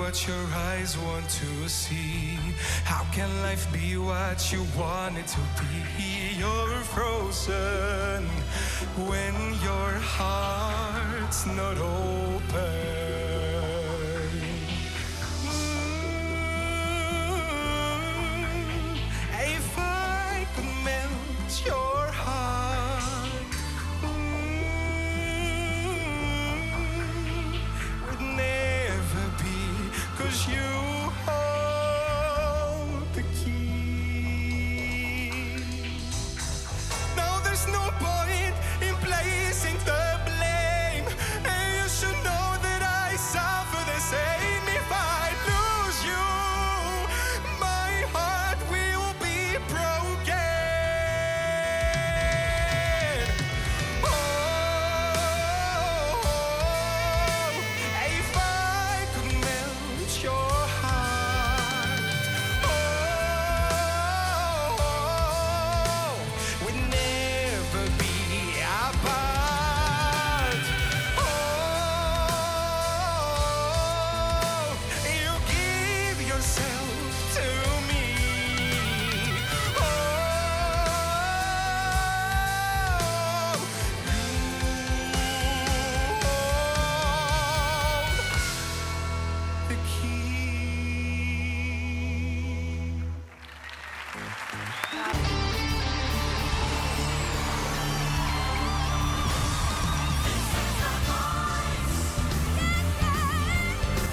what your eyes want to see? How can life be what you want it to be? You're frozen when your heart's not open. If I could melt your heart, would never be, 'cause you